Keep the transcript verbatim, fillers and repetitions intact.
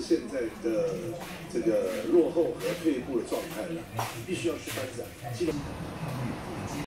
现在的这个落后和退步的状态呢，必须要去发展。基本